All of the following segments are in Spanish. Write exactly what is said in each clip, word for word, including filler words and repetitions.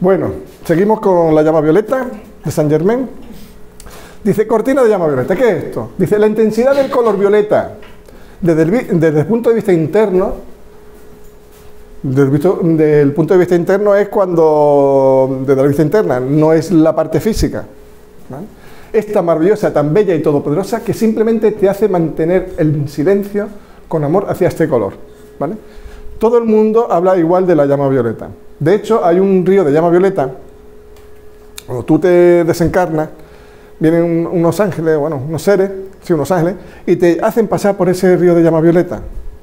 Bueno, seguimos con la llama violeta de Saint Germain. Dice, cortina de llama violeta. ¿Qué es esto? Dice, la intensidad del color violeta desde el, desde el punto de vista interno, desde el, desde el punto de vista interno es cuando, desde la vista interna, no es la parte física, ¿vale? Es tan maravillosa, tan bella y todopoderosa que simplemente te hace mantener el silencio con amor hacia este color, ¿vale? Todo el mundo habla igual de la llama violeta. De hecho, hay un río de llama violeta. Cuando tú te desencarnas, vienen unos ángeles, bueno, unos seres, sí, unos ángeles, y te hacen pasar por ese río de llama violeta.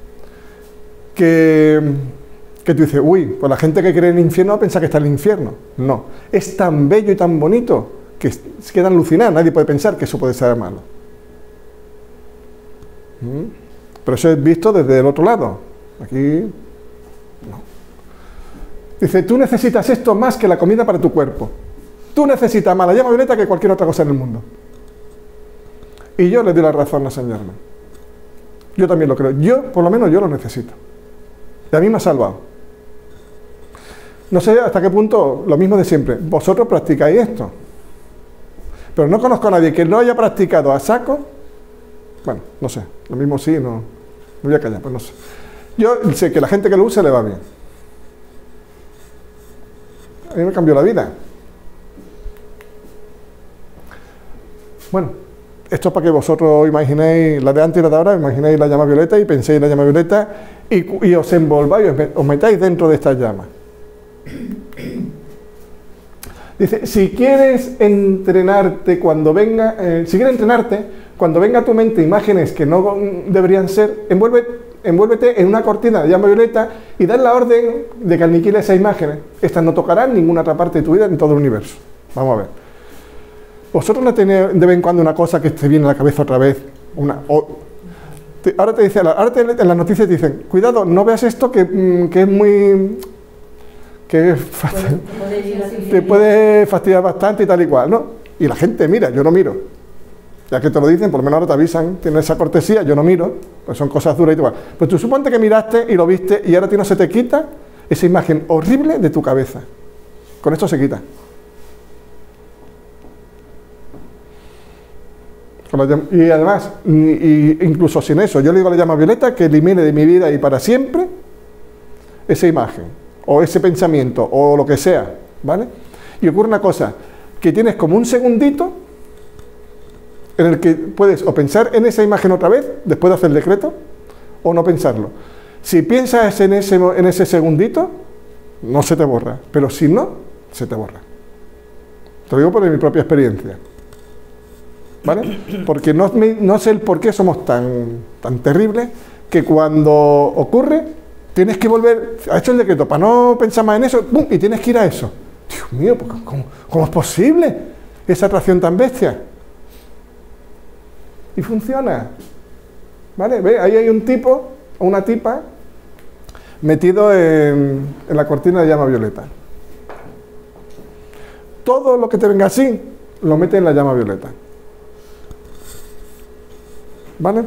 Que, que tú dices, uy, pues la gente que cree en el infierno piensa que está en el infierno. No, es tan bello y tan bonito que se quedan alucinados. Nadie puede pensar que eso puede ser malo. ¿Mm? Pero eso es visto desde el otro lado. Aquí, no. Dice, tú necesitas esto más que la comida para tu cuerpo. Tú necesitas más la llama violeta que cualquier otra cosa en el mundo. Y yo le doy la razón a Saint Germain. Yo también lo creo. Yo, por lo menos, yo lo necesito. Y a mí me ha salvado. No sé hasta qué punto, lo mismo de siempre. Vosotros practicáis esto. Pero no conozco a nadie que no haya practicado a saco. Bueno, no sé. Lo mismo sí, no. Me voy a callar, pues no sé. Yo sé que la gente que lo use le va bien. A mí me cambió la vida. Bueno, esto es para que vosotros imaginéis la de antes y la de ahora, imaginéis la llama violeta y penséis en la llama violeta y, y os envolváis, os, os metáis dentro de esta llama. Dice, si quieres entrenarte cuando venga, eh, si quieres entrenarte, cuando venga a tu mente imágenes que no deberían ser, envuelve, envuélvete en una cortina de llama violeta y dale la orden de que aniquile esas imágenes. Estas no tocarán ninguna otra parte de tu vida en todo el universo. Vamos a ver. ¿Vosotros no tenéis de vez en cuando una cosa que te viene a la cabeza otra vez? Una, o, te, ahora te dice, ahora te, en las noticias te dicen, cuidado, no veas esto que, mm, que es muy... que fasti- te puede fastidiar bastante y tal y cual, ¿no? Y la gente mira, yo no miro. Ya que te lo dicen, por lo menos ahora te avisan, tienes esa cortesía, yo no miro, pues son cosas duras y tal. Pues tú suponte que miraste y lo viste y ahora a ti no se te quita esa imagen horrible de tu cabeza. Con esto se quita. Y además, y incluso sin eso, yo le digo a la llama violeta que elimine de mi vida y para siempre esa imagen, o ese pensamiento, o lo que sea, ¿vale? Y ocurre una cosa, que tienes como un segundito en el que puedes o pensar en esa imagen otra vez, después de hacer el decreto, o no pensarlo. Si piensas en ese, en ese segundito, no se te borra, pero si no, se te borra. Te lo digo por mi propia experiencia. ¿Vale? Porque no, no sé el por qué somos tan, tan terribles que cuando ocurre tienes que volver, ha hecho el decreto para no pensar más en eso, ¡pum! Y tienes que ir a eso. Dios mío, ¿cómo, cómo es posible esa atracción tan bestia? Y funciona. ¿Vale? ¿Ve? Ahí hay un tipo o una tipa metido en, en la cortina de llama violeta. Todo lo que te venga así lo mete en la llama violeta. ¿Vale?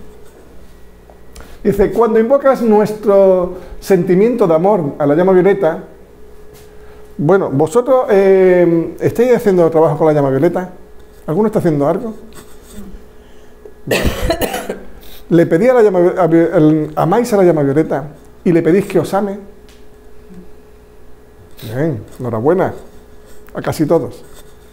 Dice, cuando invocas nuestro sentimiento de amor a la llama violeta, bueno, vosotros eh, ¿estáis haciendo trabajo con la llama violeta? ¿Alguno está haciendo algo? Bueno. Le pedí a la llama, a, amáis a la llama violeta y le pedís que os ame. Bien, enhorabuena a casi todos.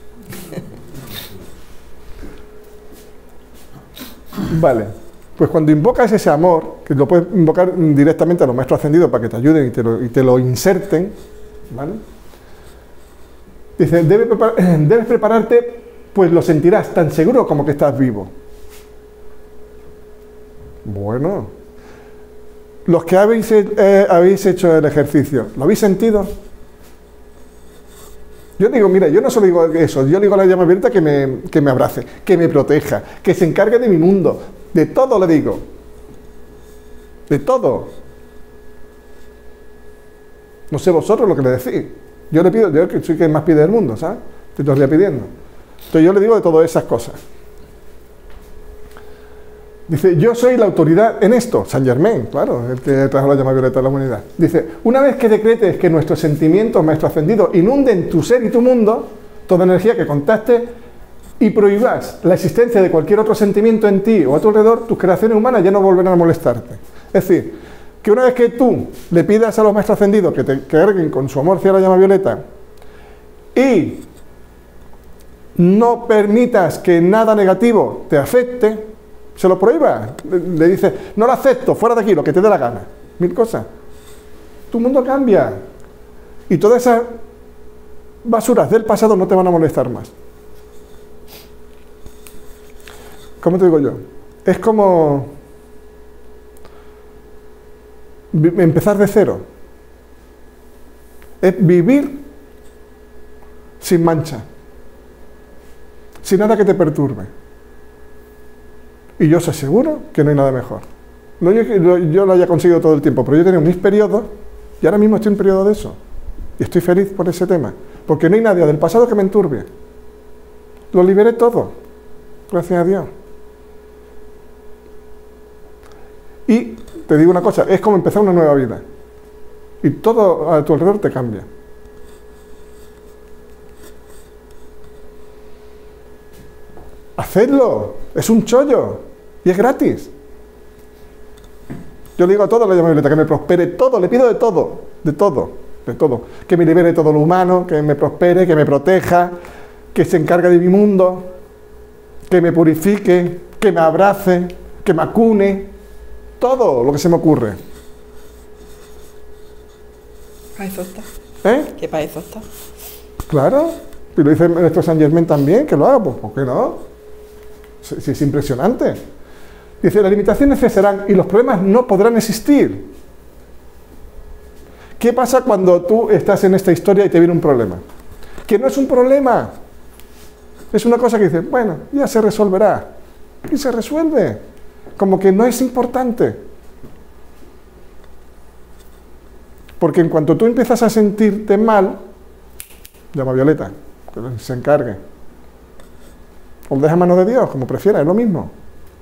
Vale, pues cuando invocas ese amor, que lo puedes invocar directamente a los maestros ascendidos para que te ayuden y te lo, y te lo inserten, ¿vale? Dice, debes, prepar debes prepararte, pues lo sentirás tan seguro como que estás vivo. Bueno, los que habéis, eh, habéis hecho el ejercicio, ¿lo habéis sentido? Yo digo, mira, yo no solo digo eso, yo digo a la llama violeta que me, que me abrace, que me proteja, que se encargue de mi mundo, de todo le digo, de todo. No sé vosotros lo que le decís, yo le pido, yo que soy quien más pide del mundo, ¿sabes? Te estoy pidiendo. Entonces yo le digo de todas esas cosas. Dice, yo soy la autoridad en esto. Saint Germain, claro, el que trajo la llama violeta a la humanidad. Dice, una vez que decretes que nuestros sentimientos, maestro ascendido, inunden tu ser y tu mundo, toda energía que contacte, y prohíbas la existencia de cualquier otro sentimiento en ti o a tu alrededor, tus creaciones humanas ya no volverán a molestarte. Es decir, que una vez que tú le pidas a los maestros ascendidos que te carguen con su amor hacia la llama violeta y no permitas que nada negativo te afecte, se lo prohíba, le, le dice, no lo acepto, fuera de aquí, lo que te dé la gana, mil cosas. Tu mundo cambia y todas esas basuras del pasado no te van a molestar más. ¿Cómo te digo yo? Es como empezar de cero. Es vivir sin mancha, sin nada que te perturbe. Y yo os aseguro que no hay nada mejor. No yo, yo, yo lo haya conseguido todo el tiempo, pero yo he tenido mis periodos y ahora mismo estoy en periodo de eso. Y estoy feliz por ese tema. Porque no hay nadie del pasado que me enturbie. Lo liberé todo. Gracias a Dios. Y te digo una cosa, es como empezar una nueva vida. Y todo a tu alrededor te cambia. Hacedlo, es un chollo y es gratis. Yo le digo a todo la llama violeta que me prospere todo, le pido de todo, de todo, de todo. Que me libere todo lo humano, que me prospere, que me proteja, que se encargue de mi mundo, que me purifique, que me abrace, que me acune. Todo lo que se me ocurre. Para eso está. ¿Eh? Que para eso está. Claro. Y lo dice nuestro Saint Germain también, que lo haga. Pues ¿por qué no? Sí, sí, es impresionante. Dice, las limitaciones cesarán y los problemas no podrán existir. ¿Qué pasa cuando tú estás en esta historia y te viene un problema? Que no es un problema. Es una cosa que dices, bueno, ya se resolverá. Y se resuelve. Como que no es importante. Porque en cuanto tú empiezas a sentirte mal, llama a Violeta, que se encargue. O lo deja a mano de Dios, como prefieras, es lo mismo.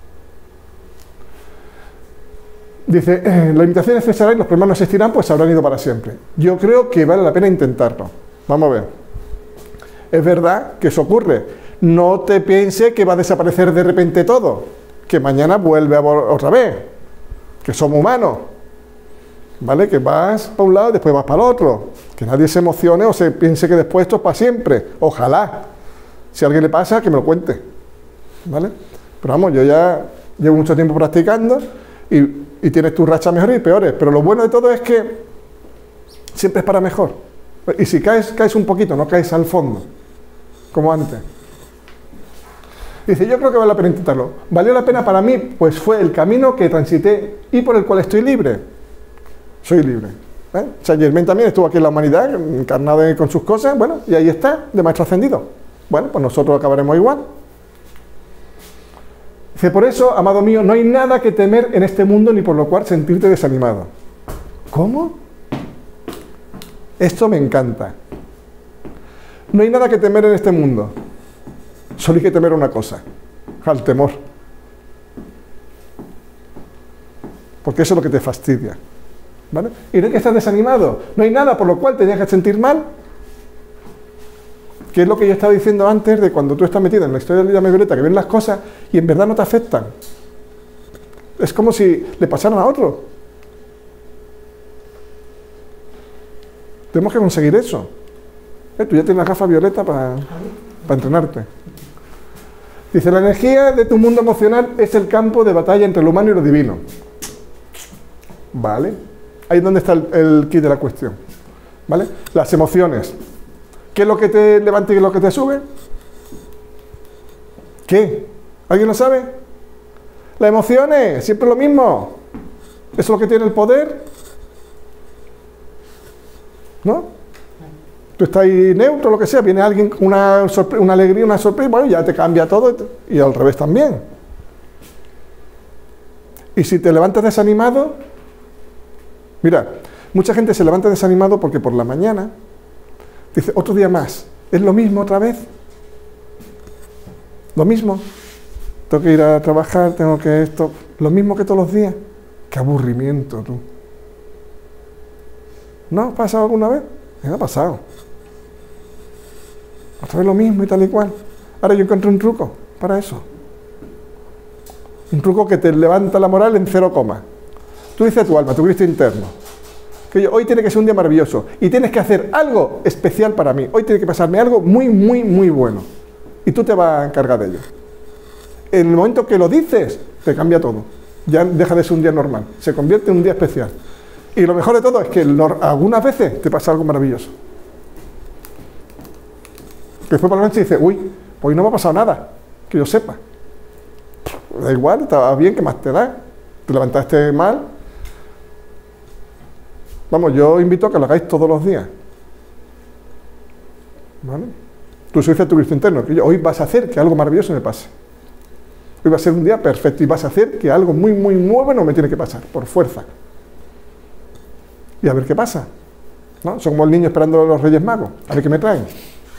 Dice, eh, las limitaciones cesarán y los problemas no existirán, pues habrán ido para siempre. Yo creo que vale la pena intentarlo. Vamos a ver. Es verdad que eso ocurre. No te pienses que va a desaparecer de repente todo. Que mañana vuelve a otra vez, que somos humanos, ¿vale? Que vas para un lado y después vas para el otro, que nadie se emocione o se piense que después esto es para siempre, ojalá, si a alguien le pasa, que me lo cuente, ¿vale? Pero vamos, yo ya llevo mucho tiempo practicando y, y tienes tus rachas mejores y peores, pero lo bueno de todo es que siempre es para mejor, y si caes, caes un poquito, no caes al fondo, como antes. Dice, yo creo que vale la pena intentarlo. ¿Valió la pena para mí? Pues fue el camino que transité y por el cual estoy libre. Soy libre. ¿Eh? Saint Germain también estuvo aquí en la humanidad, encarnado con sus cosas, bueno, y ahí está, de maestro ascendido. Bueno, pues nosotros acabaremos igual. Dice, por eso, amado mío, no hay nada que temer en este mundo ni por lo cual sentirte desanimado. ¿Cómo? Esto me encanta. No hay nada que temer en este mundo. Solo hay que temer una cosa, al temor. Porque eso es lo que te fastidia. ¿Vale? Y no hay que estar desanimado. No hay nada por lo cual te tengas que sentir mal. Que es lo que yo estaba diciendo antes de cuando tú estás metido en la historia de la llama violeta, que ven las cosas y en verdad no te afectan. Es como si le pasaran a otro. Tenemos que conseguir eso. ¿Eh? Tú ya tienes la gafa violeta para, para entrenarte. Dice, la energía de tu mundo emocional es el campo de batalla entre lo humano y lo divino. Vale. Ahí es donde está el, el kit de la cuestión. ¿Vale? Las emociones. ¿Qué es lo que te levanta y qué es lo que te sube? ¿Qué? ¿Alguien lo sabe? Las emociones, siempre lo mismo. Eso es lo que tiene el poder. ¿No? Tú estás ahí neutro, lo que sea, viene alguien con una, una alegría, una sorpresa, bueno, ya te cambia todo y al revés también. Y si te levantas desanimado, mira, mucha gente se levanta desanimado porque por la mañana dice, otro día más, es lo mismo otra vez, lo mismo. tengo que ir a trabajar, tengo que esto, lo mismo que todos los días. Qué aburrimiento, tú. ¿No ha pasado alguna vez? Me ha pasado. Otra vez lo mismo y tal y cual. Ahora yo encontré un truco para eso. Un truco que te levanta la moral en cero coma. Tú dices a tu alma, tu Cristo interno, que yo, hoy tiene que ser un día maravilloso y tienes que hacer algo especial para mí. Hoy tiene que pasarme algo muy, muy, muy bueno. Y tú te vas a encargar de ello. En el momento que lo dices, te cambia todo. Ya deja de ser un día normal. Se convierte en un día especial. Y lo mejor de todo es que lo, algunas veces te pasa algo maravilloso. Después por la noche dices, uy, hoy no me ha pasado nada, que yo sepa. Da igual, estaba bien, ¿qué más te da? Te levantaste mal. Vamos, yo invito a que lo hagáis todos los días. ¿Vale? Tú se dice a tu Cristo interno, que yo, hoy vas a hacer que algo maravilloso me pase. Hoy va a ser un día perfecto y vas a hacer que algo muy, muy nuevo no me tiene que pasar, por fuerza. Y a ver qué pasa. ¿No? Son como el niño esperando a los Reyes Magos, a ver qué me traen.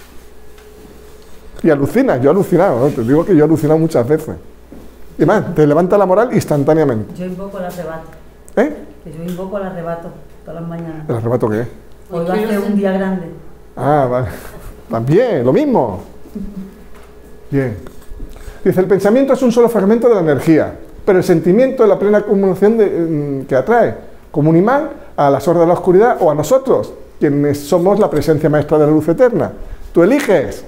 Y alucinas, yo he alucinado, ¿no? Te digo que yo he alucinado muchas veces. Y más, te levanta la moral instantáneamente. Yo invoco el arrebato. ¿Eh? Que yo invoco el arrebato todas las mañanas. ¿El arrebato qué es? Hoy va a ser un día grande. Ah, vale. También, lo mismo. Bien. Dice, el pensamiento es un solo fragmento de la energía, pero el sentimiento es la plena acumulación de, que atrae, como un imán, a las horas de la oscuridad o a nosotros, quienes somos la presencia maestra de la luz eterna. Tú eliges.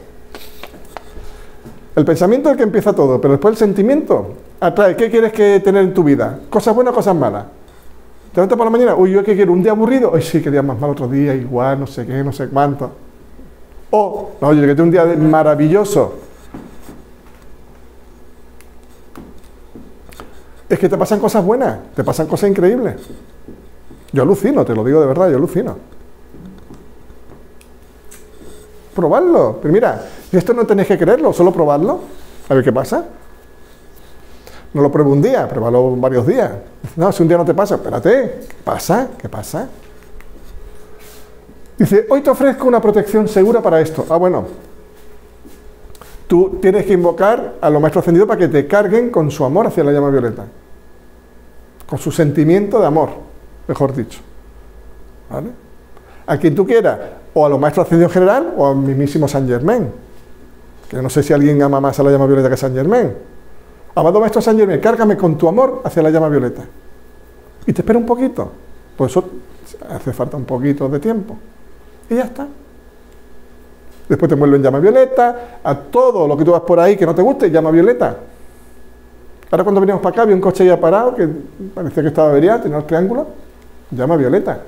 El pensamiento es el que empieza todo, pero después el sentimiento atrae. ¿Qué quieres que tener en tu vida? ¿Cosas buenas o cosas malas? ¿Te levantas por la mañana? Uy, ¿yo qué quiero? ¿Un día aburrido? Ay, sí, que día más mal otro día, igual, no sé qué, no sé cuánto. O, no, yo que tengo un día maravilloso. Es que te pasan cosas buenas, te pasan cosas increíbles. Yo alucino, te lo digo de verdad, yo alucino. Probarlo. Pero mira, esto no tenéis que creerlo, solo probarlo. A ver qué pasa. No lo pruebo un día, pruébalo varios días. No, si un día no te pasa, espérate. ¿Qué pasa? ¿Qué pasa? Dice, hoy te ofrezco una protección segura para esto. Ah, bueno. Tú tienes que invocar a los maestros ascendidos para que te carguen con su amor hacia la llama violeta. Con su sentimiento de amor, mejor dicho. ¿Vale? A quien tú quieras, o a los maestros ascendidos en general, o al mismísimo Saint Germain. Que no sé si alguien ama más a la llama violeta que Saint Germain. Amado maestro Saint Germain, cárgame con tu amor hacia la llama violeta. Y te espera un poquito. Pues eso hace falta un poquito de tiempo. Y ya está. Después te envuelven llama violeta, a todo lo que tú vas por ahí que no te guste, llama violeta. Ahora cuando venimos para acá, había un coche ya parado, que parecía que estaba averiado, tenía el triángulo, llama violeta.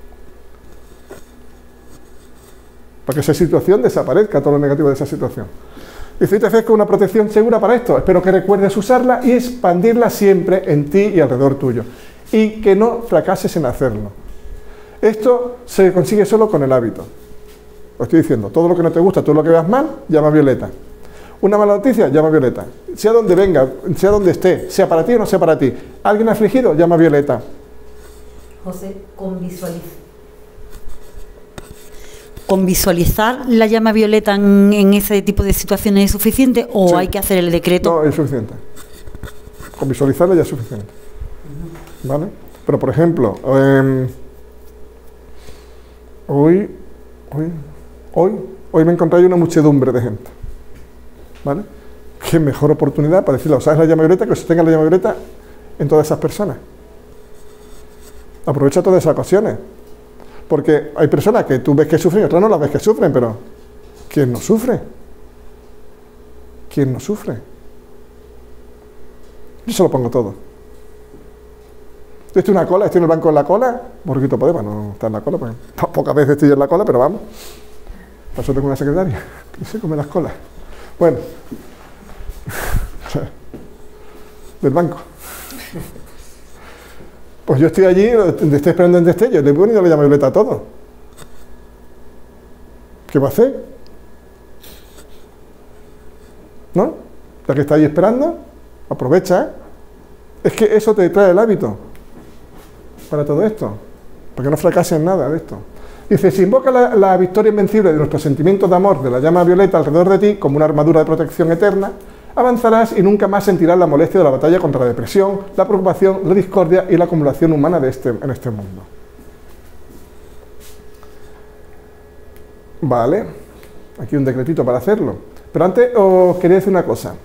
Para que esa situación desaparezca, todo lo negativo de esa situación. Dice, te ofrezco una protección segura para esto, espero que recuerdes usarla y expandirla siempre en ti y alrededor tuyo. Y que no fracases en hacerlo. Esto se consigue solo con el hábito. Lo estoy diciendo, todo lo que no te gusta, todo lo que veas mal, llama violeta. Una mala noticia, llama violeta. Sea donde venga, sea donde esté, sea para ti o no sea para ti. ¿Alguien afligido? Llama violeta. José, con visualiza. ¿Con visualizar la llama violeta en, en ese tipo de situaciones es suficiente o Sí. hay que hacer el decreto? No, es suficiente. Con visualizarla ya es suficiente. ¿Vale? Pero, por ejemplo, eh, hoy, hoy, hoy, hoy me encontré una muchedumbre de gente. ¿Vale? Qué mejor oportunidad para decirle, ¿sabes la llama violeta? Que sostenga la llama violeta en todas esas personas. Aprovecha todas esas ocasiones. Porque hay personas que tú ves que sufren y otras no las ves que sufren, pero ¿quién no sufre? ¿Quién no sufre? Yo se lo pongo todo. Yo estoy en una cola, estoy en el banco de la cola, un poquito podemos, no estar en la cola, porque pocas veces estoy en la cola, pero vamos. Por eso tengo una secretaria que se come las colas. Bueno, del banco. Pues yo estoy allí, estoy esperando en destello, le pongo y le llamo violeta a todo. ¿Qué va a hacer? ¿No? Ya que está ahí esperando, aprovecha. Es que eso te trae el hábito para todo esto, para que no fracases en nada de esto. Dice, si invoca la, la victoria invencible de nuestros sentimientos de amor de la llama violeta alrededor de ti como una armadura de protección eterna, avanzarás y nunca más sentirás la molestia de la batalla contra la depresión, la preocupación, la discordia y la acumulación humana de este, en este mundo. Vale, aquí un decretito para hacerlo. Pero antes os quería decir una cosa.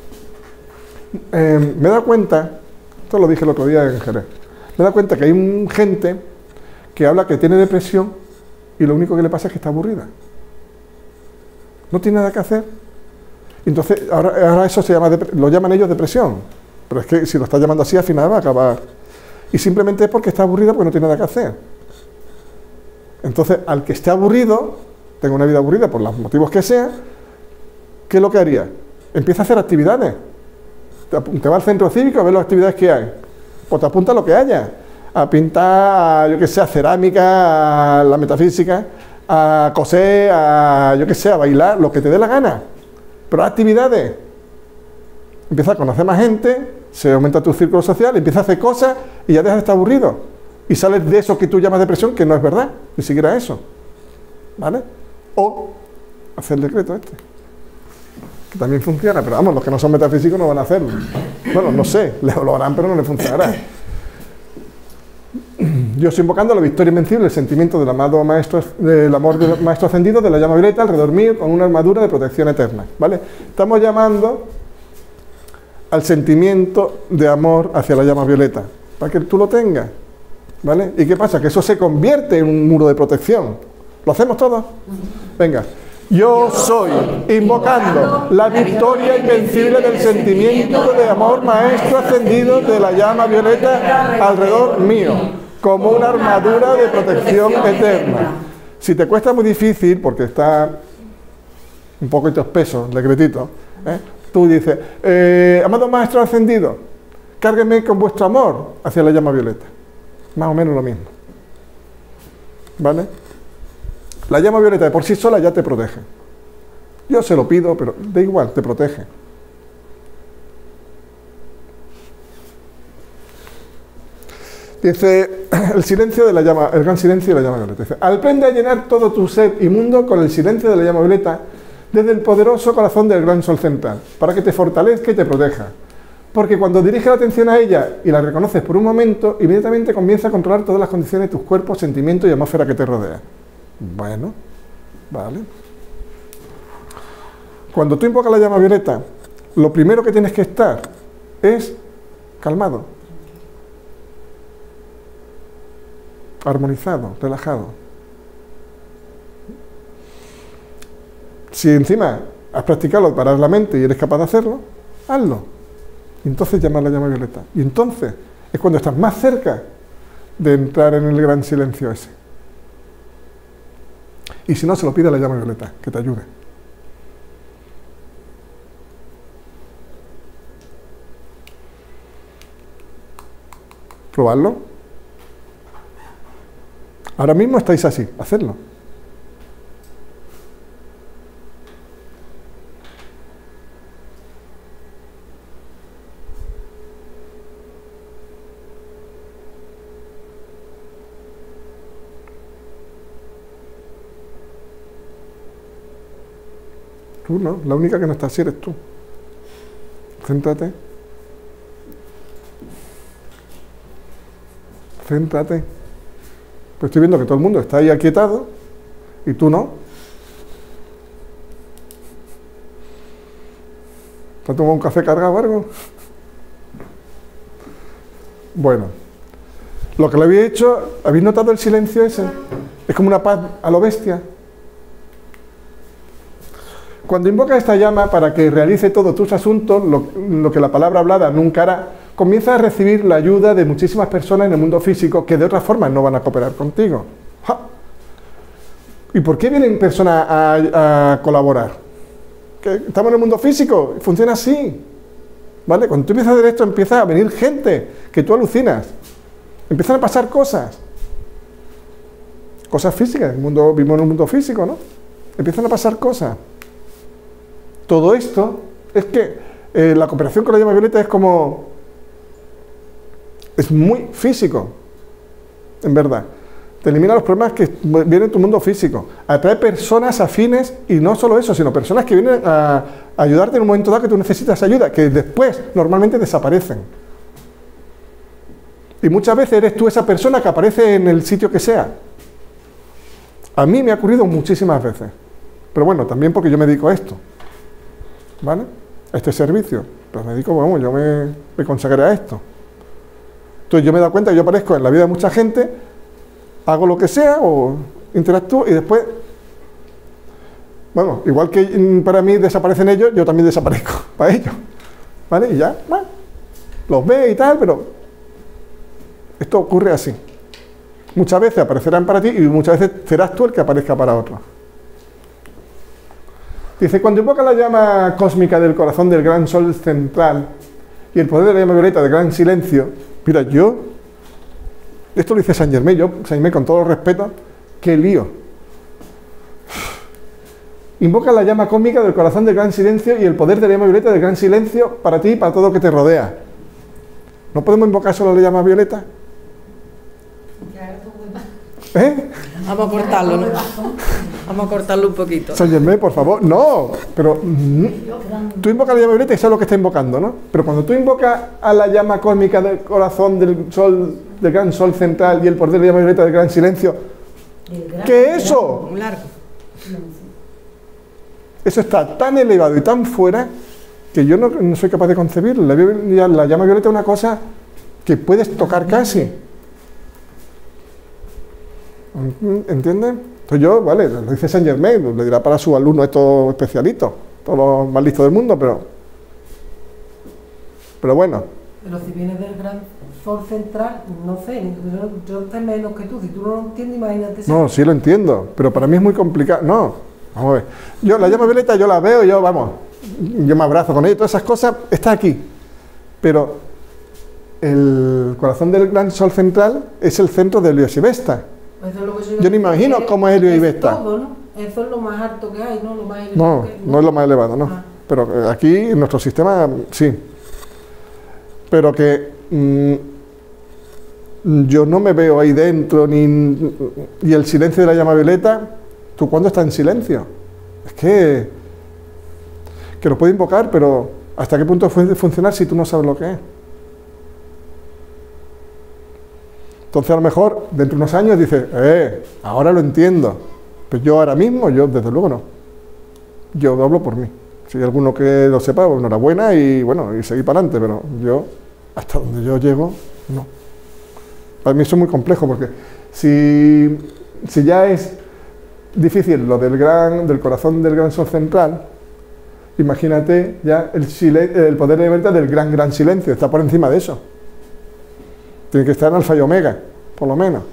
Eh, me he dado cuenta, esto lo dije el otro día en Jerez, me he dado cuenta que hay un, gente que habla que tiene depresión y lo único que le pasa es que está aburrida. No tiene nada que hacer. Entonces, ahora, ahora eso se llama, lo llaman ellos depresión. Pero es que si lo está llamando así, al final va a acabar. Y simplemente es porque está aburrida porque no tiene nada que hacer. Entonces, al que esté aburrido, tenga una vida aburrida por los motivos que sea, ¿qué es lo que haría? Empieza a hacer actividades. Te va al centro cívico a ver las actividades que hay. Pues te apunta a lo que haya. A pintar, a, yo que sé, a cerámica, a la metafísica, a coser, a, yo que sé, a bailar, lo que te dé la gana. Pero actividades. Empieza a conocer más gente, se aumenta tu círculo social, empieza a hacer cosas y ya dejas de estar aburrido. Y sales de eso que tú llamas depresión, que no es verdad, ni siquiera eso. ¿Vale? O hacer el decreto este. Que también funciona, pero vamos, los que no son metafísicos no van a hacerlo. Bueno, no sé, lo harán, pero no les funcionará. Yo estoy invocando la victoria invencible, el sentimiento del amado maestro, del amor del maestro ascendido, de la llama violeta alrededor mío, con una armadura de protección eterna, ¿vale? Estamos llamando al sentimiento de amor hacia la llama violeta, para que tú lo tengas, ¿vale? ¿Y qué pasa? Que eso se convierte en un muro de protección. ¿Lo hacemos todos? Venga. Yo soy, invocando la victoria invencible del sentimiento de amor maestro ascendido de la llama violeta alrededor mío, como una armadura de protección eterna. Si te cuesta muy difícil, porque está un poquito espeso el decretito, ¿eh? Tú dices, eh, amado maestro ascendido, cárgueme con vuestro amor hacia la llama violeta. Más o menos lo mismo. ¿Vale? La llama violeta de por sí sola ya te protege. Yo se lo pido, pero da igual, te protege. Dice, el silencio de la llama, el gran silencio de la llama violeta. Dice, aprende a llenar todo tu ser inmundo con el silencio de la llama violeta desde el poderoso corazón del gran sol central, para que te fortalezca y te proteja. Porque cuando diriges la atención a ella y la reconoces por un momento, inmediatamente comienza a controlar todas las condiciones de tus cuerpos, sentimientos y atmósfera que te rodea. Bueno, vale. Cuando tú invocas la llama violeta, lo primero que tienes que estar es calmado, armonizado, relajado. Si encima has practicado de parar la mente y eres capaz de hacerlo, hazlo. Y entonces llamas la llama violeta. Y entonces es cuando estás más cerca de entrar en el gran silencio ese. Y si no, se lo pide a la llama violeta, que te ayude. ¿Probarlo? Ahora mismo estáis así, hacedlo. Tú no, la única que no está así eres tú. Céntrate. Céntrate. Pues estoy viendo que todo el mundo está ahí aquietado y tú no. ¿Te has tomado un café cargado o algo? Bueno, lo que le había hecho, ¿habéis notado el silencio ese? Es como una paz a lo bestia. Cuando invocas esta llama para que realice todos tus asuntos, lo, lo que la palabra hablada nunca hará, comienza a recibir la ayuda de muchísimas personas en el mundo físico que de otra forma no van a cooperar contigo. ¡Ja! ¿Y por qué vienen personas a, a colaborar? Que estamos en el mundo físico, funciona así. ¿Vale? Cuando tú empiezas a hacer esto, empieza a venir gente que tú alucinas. Empiezan a pasar cosas. Cosas físicas, el mundo, vivimos en un mundo físico, ¿no? Empiezan a pasar cosas. Todo esto es que eh, la cooperación con la llama violeta es como... es muy físico, en verdad. te elimina los problemas que vienen en tu mundo físico, atrae personas afines y no solo eso, sino personas que vienen a ayudarte en un momento dado que tú necesitas ayuda, que después normalmente desaparecen. Y muchas veces eres tú esa persona que aparece en el sitio que sea. A mí me ha ocurrido muchísimas veces, pero bueno, también porque yo me dedico a esto, ¿vale? A este servicio, pues me dedico, vamos, yo me, me consagré a esto. Entonces yo me he dado cuenta que yo aparezco en la vida de mucha gente, hago lo que sea o interactúo y después, bueno, igual que para mí desaparecen ellos, yo también desaparezco para ellos, ¿vale? Y ya, bueno, los ve y tal, pero esto ocurre así. Muchas veces aparecerán para ti y muchas veces serás tú el que aparezca para otros. Dice, cuando invoca la llama cósmica del corazón del gran sol central y el poder de la llama violeta del gran silencio, mira, yo, esto lo dice Saint Germain, yo, Saint Germain, con todo el respeto, qué lío. Invoca la llama cósmica del corazón del gran silencio y el poder de la llama violeta del gran silencio para ti y para todo lo que te rodea. ¿No podemos invocar solo la llama violeta? ¿Eh? Vamos a cortarlo, ¿no? Vamos a cortarlo un poquito. Saint Germain, por favor, no, pero mm, tú invocas la llama violeta y sabes lo que está invocando, ¿no? Pero cuando tú invocas a la llama cósmica del corazón del sol, del gran sol central y el poder de la llama violeta del gran silencio, ¿qué es eso? Un largo. Eso está tan elevado y tan fuera que yo no, no soy capaz de concebirlo. La, la llama violeta es una cosa que puedes tocar casi. ¿Entiendes? Entonces yo, vale, lo dice Saint Germain, le dirá para sus alumnos estos especialitos, todos los más listos del mundo, pero pero bueno. Pero si vienes del gran sol central, no sé, yo, yo sé menos que tú, si tú no lo entiendes, imagínate. No, sí lo entiendo, pero para mí es muy complicado. No, vamos a ver. Yo la llama violeta, yo la veo, yo, vamos, yo me abrazo con ella, todas esas cosas, está aquí. Pero el corazón del gran sol central es el centro de Helios y Vesta. Eso es lo que yo, yo no imagino es, cómo es Helio y Vesta. Todo, ¿no? Eso es lo más alto que hay, ¿no? Lo más elevado no, que, no, no es lo más elevado, no. Ah. Pero aquí, en nuestro sistema, sí. Pero que mmm, yo no me veo ahí dentro, ni y el silencio de la llama violeta, ¿tú cuándo estás en silencio? Es que, que lo puedo invocar, pero ¿hasta qué punto puede funcionar si tú no sabes lo que es? Entonces a lo mejor dentro de unos años dices, eh, ahora lo entiendo, pero yo ahora mismo, yo desde luego no. Yo hablo por mí. Si hay alguno que lo sepa, pues enhorabuena y bueno, y seguir para adelante, pero yo, hasta donde yo llego, no. Para mí eso es muy complejo, porque si, si ya es difícil lo del gran, del corazón del gran sol central, imagínate ya el, el poder de libertad del gran gran silencio, está por encima de eso. Tiene que estar en alfa y omega, por lo menos.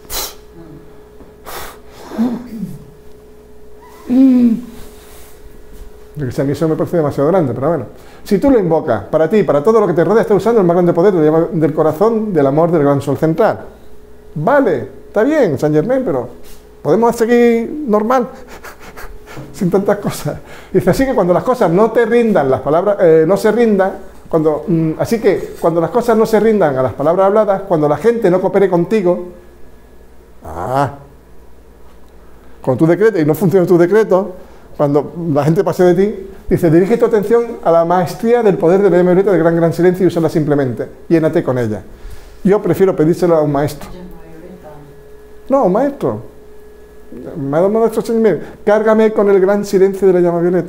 Yo que sé, a mí eso me parece demasiado grande, pero bueno. Si tú lo invocas, para ti, para todo lo que te rodea, estás usando el más grande poder del corazón del amor del gran sol central. Vale, está bien, Saint Germain, pero podemos seguir normal, sin tantas cosas. Dice, así que cuando las cosas no te rindan, las palabras, eh, no se rindan, Cuando, mm, así que cuando las cosas no se rindan a las palabras habladas, cuando la gente no coopere contigo, ah, cuando tú decretes y no funciona tu decreto, cuando la gente pase de ti, dice, dirige tu atención a la maestría del poder de la llama violeta del gran gran silencio y úsala simplemente, llénate con ella. Yo prefiero pedírselo a un maestro. No, un maestro. Me ha dado maestro Señor, cárgame con el gran silencio de la llama violeta.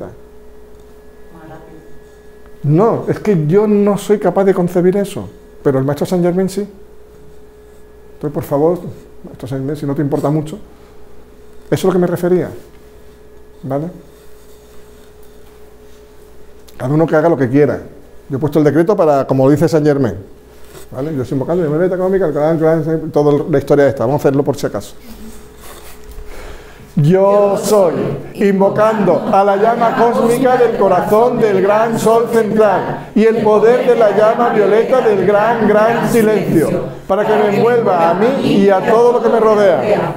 No, es que yo no soy capaz de concebir eso, pero el maestro Saint Germain sí. Entonces, por favor, maestro Saint Germain, si no te importa mucho, eso es lo que me refería, ¿vale? Cada uno que haga lo que quiera. Yo he puesto el decreto para, como lo dice Saint Germain, ¿vale? Yo estoy invocando la violeta económica, toda la historia esta, vamos a hacerlo por si acaso. Yo soy, invocando a la llama cósmica del corazón del gran sol central y el poder de la llama violeta del gran, gran silencio, para que me envuelva a mí y a todo lo que me rodea.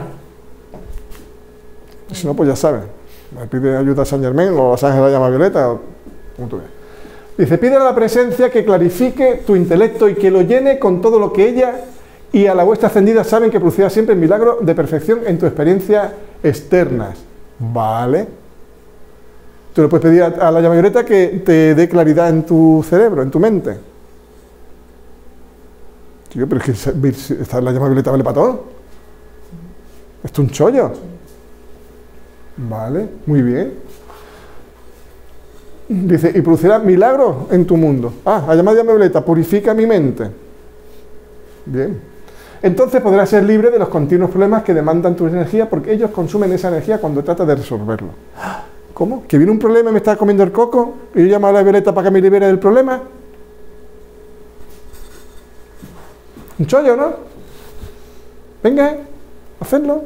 Si no, pues ya saben, me pide ayuda a Saint Germain o a los ángeles de la llama violeta, o como tú veas. Dice, pide a la presencia que clarifique tu intelecto y que lo llene con todo lo que ella y a la vuestra ascendida saben que producirá siempre el milagro de perfección en tu experiencia externas. Vale. Tú le puedes pedir a, a la llama violeta que te dé claridad en tu cerebro, en tu mente. Tío, pero es que esta, la llama violeta vale para todo. Esto es un chollo. Vale, muy bien. Dice, y producirá milagros en tu mundo. Ah, la llama violeta purifica mi mente. Bien. Entonces podrás ser libre de los continuos problemas que demandan tu energía, porque ellos consumen esa energía cuando tratas de resolverlo. ¿Cómo? ¿Que viene un problema y me está comiendo el coco y yo llamo a la violeta para que me libere del problema? Un chollo, ¿no? Venga, hacedlo.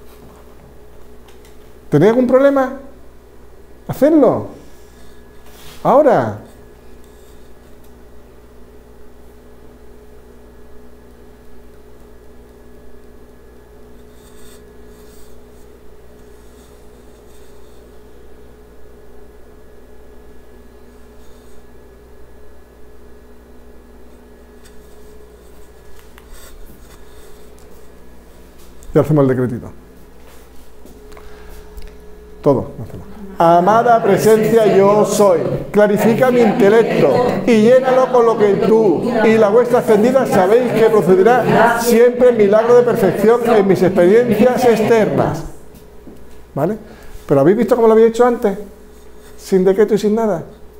¿Tenéis algún problema? Hacedlo. Ahora. Ya hacemos el decretito. Todo. Amada presencia yo soy, clarifica mi intelecto y llénalo con lo que tú y la vuestra ascendida sabéis que procederá siempre el milagro de perfección en mis experiencias externas. ¿Vale? Pero ¿habéis visto cómo lo había hecho antes? Sin decreto y sin nada.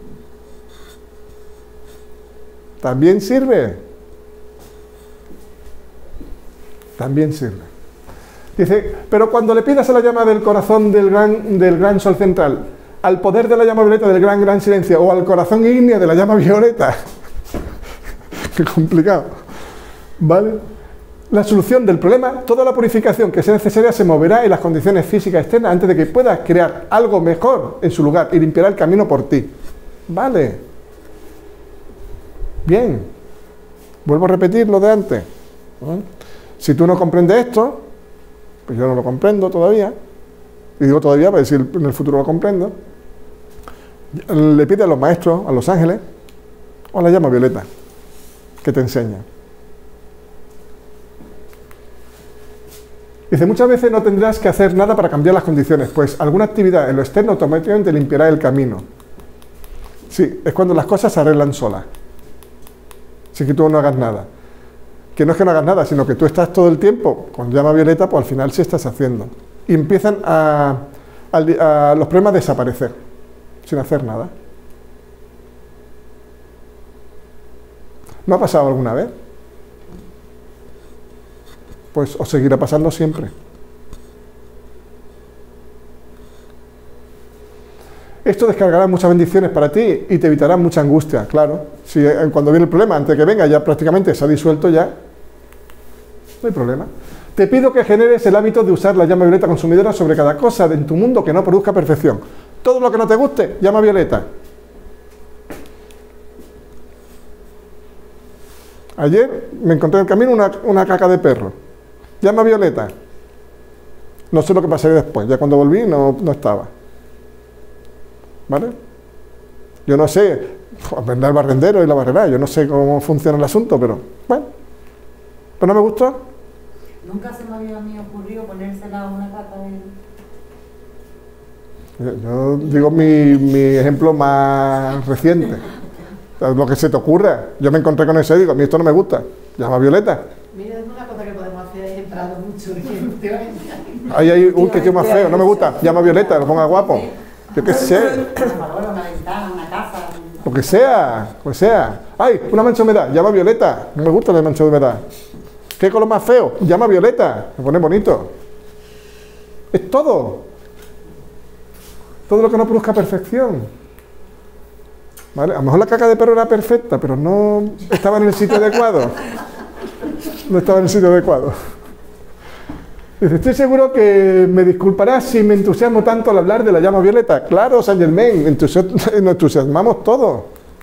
También sirve. También sirve. Dice, pero cuando le pidas a la llama del corazón del gran, del gran sol central, al poder de la llama violeta del gran gran silencio, o al corazón ígneo de la llama violeta, qué complicado, ¿vale? La solución del problema, toda la purificación que sea necesaria se moverá en las condiciones físicas externas antes de que puedas crear algo mejor en su lugar y limpiará el camino por ti. ¿Vale? Bien. Vuelvo a repetir lo de antes. ¿Eh? Si tú no comprendes esto, pues yo no lo comprendo todavía, y digo todavía para decir en el futuro lo comprendo, le pide a los maestros, a los ángeles, o a la llama violeta, que te enseña. Dice, muchas veces no tendrás que hacer nada para cambiar las condiciones, pues alguna actividad en lo externo automáticamente limpiará el camino. Sí, es cuando las cosas se arreglan solas, sin que tú no hagas nada. Que no es que no hagas nada, sino que tú estás todo el tiempo con llama violeta, pues al final sí estás haciendo. Y empiezan a, a, a los problemas a desaparecer, sin hacer nada. ¿No ha pasado alguna vez? Pues os seguirá pasando siempre. Esto descargará muchas bendiciones para ti y te evitará mucha angustia, claro. Si cuando viene el problema, antes de que venga, ya prácticamente se ha disuelto ya, no hay problema. Te pido que generes el hábito de usar la llama violeta consumidora sobre cada cosa en tu mundo que no produzca perfección. Todo lo que no te guste, llama violeta. Ayer me encontré en el camino una, una caca de perro. Llama violeta. No sé lo que pasaría después, ya cuando volví no, no estaba. ¿Vale? Yo no sé, vendrá el barrendero y la barrerá, yo no sé cómo funciona el asunto, pero bueno, pero no me gustó. Nunca se me había a mí ocurrido ponérsela a una caca de... Yo, yo digo mi, mi ejemplo más reciente, lo que se te ocurra. Yo me encontré con eso y digo, a mí esto no me gusta, llama violeta. Mira, es una cosa que podemos hacer, he entrado mucho últimamente. Ahí hay un que tío más feo, no me gusta, llama violeta, lo ponga guapo. Yo qué sé. Una ventana, una casa. Lo que sea, lo que sea. ¡Ay! Una mancha de humedad, llama violeta. No me gusta la mancha de humedad. ¿Qué color más feo? Llama violeta. Me pone bonito. Es todo. Todo lo que no produzca perfección. ¿Vale? A lo mejor la caca de perro era perfecta, pero no estaba en el sitio adecuado. No estaba en el sitio adecuado. Dice, estoy seguro que me disculparás si me entusiasmo tanto al hablar de la llama violeta. Claro, Saint Germain, entusias nos entusiasmamos todos.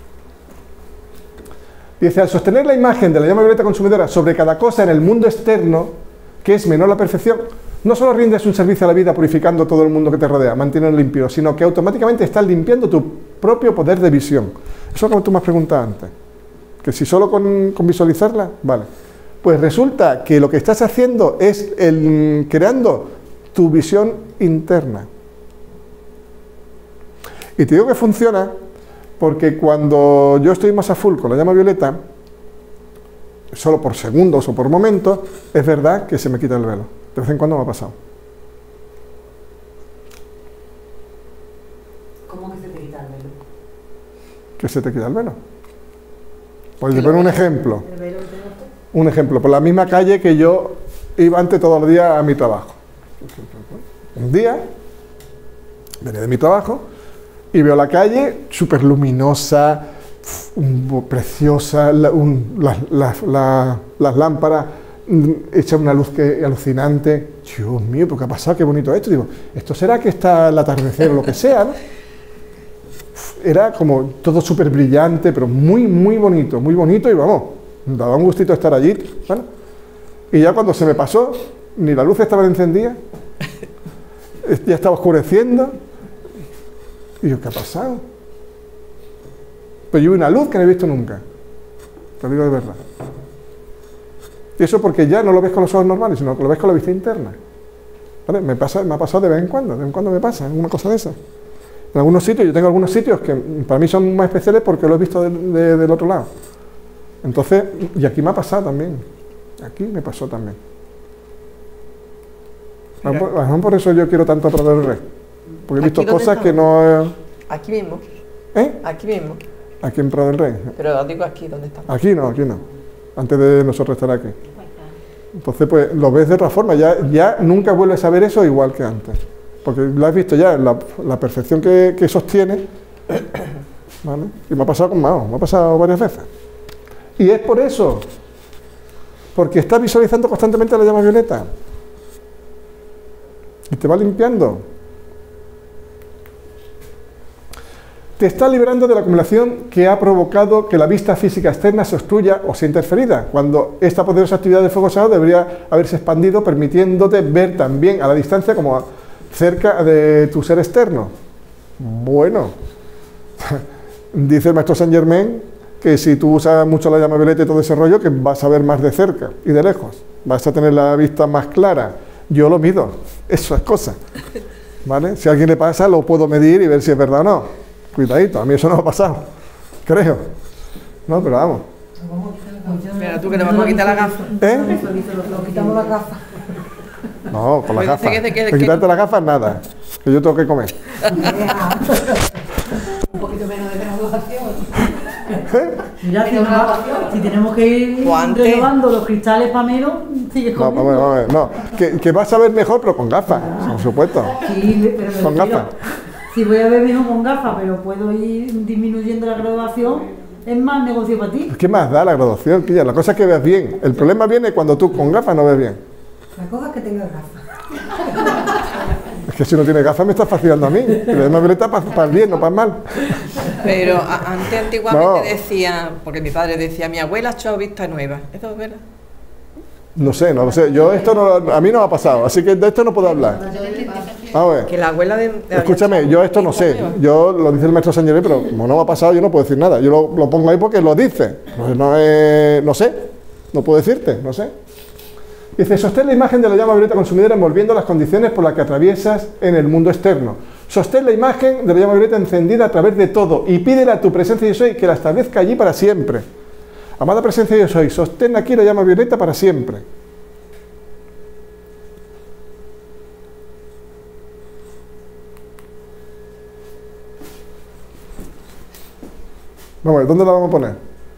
Dice, al sostener la imagen de la llama violeta consumidora sobre cada cosa en el mundo externo, que es menor la perfección, no solo rindes un servicio a la vida purificando todo el mundo que te rodea, manteniendo limpio, sino que automáticamente estás limpiando tu propio poder de visión. Eso como tú me has preguntado antes. Que si solo con, con visualizarla, vale. Pues resulta que lo que estás haciendo es el, creando tu visión interna. Y te digo que funciona porque cuando yo estoy más a full con la llama violeta, solo por segundos o por momentos, es verdad que se me quita el velo. De vez en cuando me ha pasado. ¿Cómo que se te quita el velo? ¿Que se te quita el velo? Pues te pongo un ejemplo. Un ejemplo, por la misma calle que yo iba antes todos los días a mi trabajo. Un día, venía de mi trabajo y veo la calle súper luminosa, un, preciosa, la, un, la, la, la, las lámparas echan una luz que, alucinante. Dios mío, ¿pero qué ha pasado? Qué bonito esto. Digo, ¿esto será que está el atardecer o lo que sea, ¿no? Era como todo súper brillante, pero muy, muy bonito, muy bonito y vamos, daba un gustito estar allí, ¿vale? Y ya cuando se me pasó, ni la luz estaba encendida, ya estaba oscureciendo, y yo, ¿qué ha pasado? Pues yo vi una luz que no he visto nunca, te lo digo de verdad. Y eso porque ya no lo ves con los ojos normales, sino que lo ves con la vista interna, ¿vale? Me, pasa, me ha pasado de vez en cuando, de vez en cuando me pasa, una cosa de esa. En algunos sitios, yo tengo algunos sitios que para mí son más especiales porque lo he visto de, de, del otro lado. Entonces, y aquí me ha pasado también. Aquí me pasó también. A lo mejor por eso yo quiero tanto a Prado del Rey. Porque he visto cosas que no... Aquí mismo. ¿Eh? Aquí mismo. Aquí en Prado del Rey. Pero digo aquí, ¿dónde está? Aquí no, aquí no. Antes de nosotros estar aquí. Entonces, pues lo ves de otra forma. Ya, ya nunca vuelves a ver eso igual que antes. Porque lo has visto ya, la, la perfección que, que sostiene, ¿vale? Y me ha pasado con Mao, me ha pasado varias veces. Y es por eso, porque estás visualizando constantemente la llama violeta. Y te va limpiando. Te está liberando de la acumulación que ha provocado que la vista física externa se obstruya o sea interferida, cuando esta poderosa actividad del fuego sagrado debería haberse expandido, permitiéndote ver también a la distancia como cerca de tu ser externo. Bueno, dice el maestro Saint Germain que si tú usas mucho la llama violeta y todo ese rollo, que vas a ver más de cerca y de lejos, vas a tener la vista más clara. Yo lo mido, eso es cosa, ¿vale? Si a alguien le pasa, lo puedo medir y ver si es verdad o no. Cuidadito, a mí eso no me ha pasado, creo. No, pero vamos. Mira, tú que te vas a quitar la gafa. ¿Eh? Nos quitamos la gafa. No, con las Pues gafas. dice que- que- De que- quitarte las gafas, nada. Que yo tengo que comer. Un poquito menos de graduación. Mira, si, no- si tenemos que ir Guante. renovando los cristales para menos, sigues No, comiendo. vamos a ver, no. Que, que vas a ver mejor, pero con gafas, por supuesto. Sí, pero me Con refiero, gafas. si voy a ver mejor con gafas, pero puedo ir disminuyendo la graduación, es más negocio para ti. ¿Qué más da la graduación, Quilla? La cosa es que veas bien. El problema viene cuando tú con gafas no ves bien. La cosa es que tengas gafas. Es que si no tienes gafas me estás fastidiando a mí. Y la llama violeta para el bien, no para el mal. Pero a- antes, antiguamente No. decía, porque mi padre decía, mi abuela ha echado vista nueva. ¿Eso es verdad? No sé, no lo sé. Yo esto no, a mí no me ha pasado, así que de esto no puedo hablar. A ver. Que la abuela de... de- Escúchame, yo esto no sé, yo lo dice el maestro Saint Germain, pero como no me ha pasado yo no puedo decir nada, yo lo, lo pongo ahí porque lo dice, no, no, es- no sé, no puedo decirte, no sé. Dice, sostén la imagen de la llama violeta consumidora envolviendo las condiciones por las que atraviesas en el mundo externo. Sostén la imagen de la llama violeta encendida a través de todo y pídele a tu presencia yo soy que la establezca allí para siempre. Amada presencia yo soy, sostén aquí la llama violeta para siempre. Vamos a ver, ¿dónde la vamos a poner?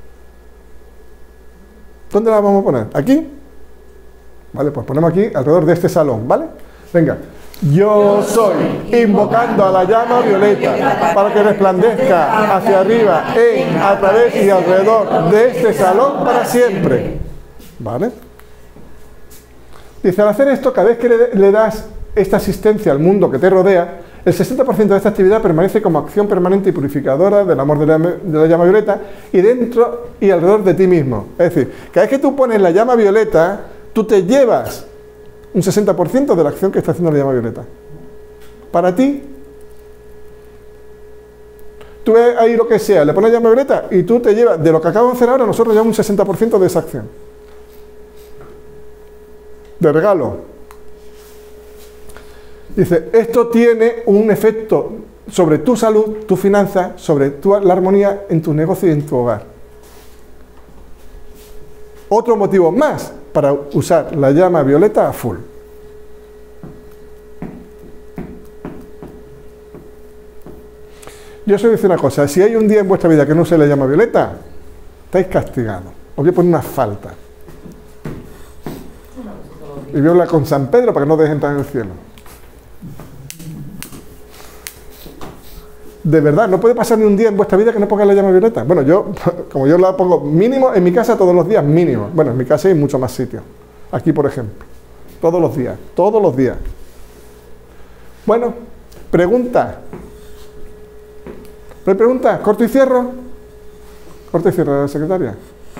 ¿Dónde la vamos a poner? ¿Aquí? Vale, pues ponemos aquí alrededor de este salón, ¿vale? Venga. Yo soy, invocando a la llama violeta para que resplandezca hacia arriba, en, a través y alrededor de este salón para siempre. ¿Vale? Dice, al hacer esto, cada vez que le, le das esta asistencia al mundo que te rodea, el sesenta por ciento de esta actividad permanece como acción permanente y purificadora del amor de la, de la llama violeta y dentro y alrededor de ti mismo. Es decir, cada vez que tú pones la llama violeta, tú te llevas un sesenta por ciento de la acción que está haciendo la llama violeta. Para ti, tú ves ahí lo que sea, le pones llama violeta y tú te llevas, de lo que acabo de hacer ahora, nosotros llevamos un sesenta por ciento de esa acción. de regalo. Dice, esto tiene un efecto sobre tu salud, tu finanza, sobre tu, la armonía en tu negocio y en tu hogar. Otro motivo más para usar la llama violeta a full. Yo os voy a decir una cosa, si hay un día en vuestra vida que no se le llama violeta, estáis castigados. Os voy a poner una falta. Y voy a hablar con San Pedro para que no dejen entrar en el cielo. De verdad, no puede pasar ni un día en vuestra vida que no pongáis la llama violeta. Bueno, yo, como yo la pongo mínimo en mi casa todos los días, mínimo. Bueno, en mi casa hay mucho más sitios. Aquí, por ejemplo. Todos los días, todos los días. Bueno, pregunta. ¿Pregunta? ¿Corto y cierro? ¿Corto y cierro, secretaria?